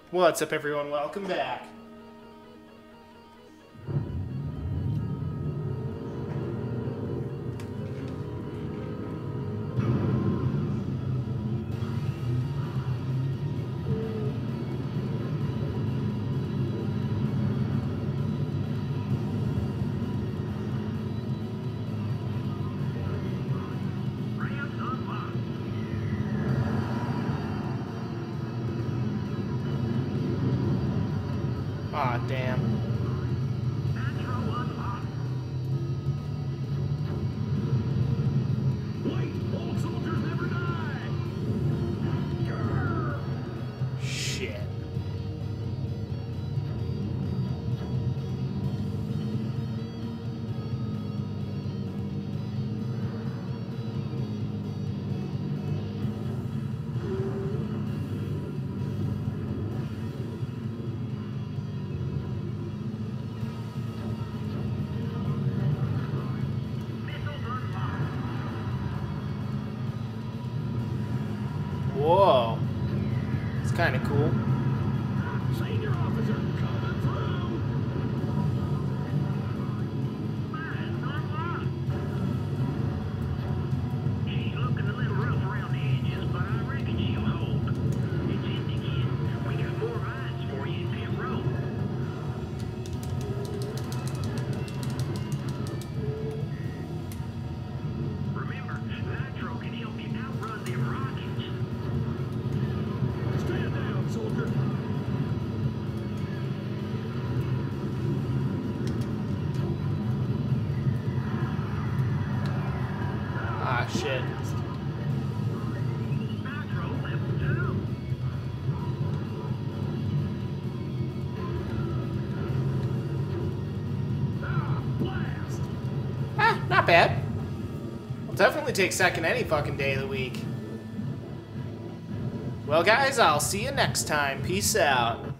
What's up, everyone? Welcome back. Aw, damn. Shit. Whoa. It's kind of cool. Senior officer coming through. She's looking a little rough around the edges, but I reckon she'll hold. It's empty, kid. We got more rides for you in pit row. Remember, Nitro can help you outrun them rockets. Stand down, soldier. Ah, shit. Nitro level 2. Ah, blast. Ah, not bad. I'll definitely take second any fucking day of the week. Well, guys, I'll see you next time. Peace out.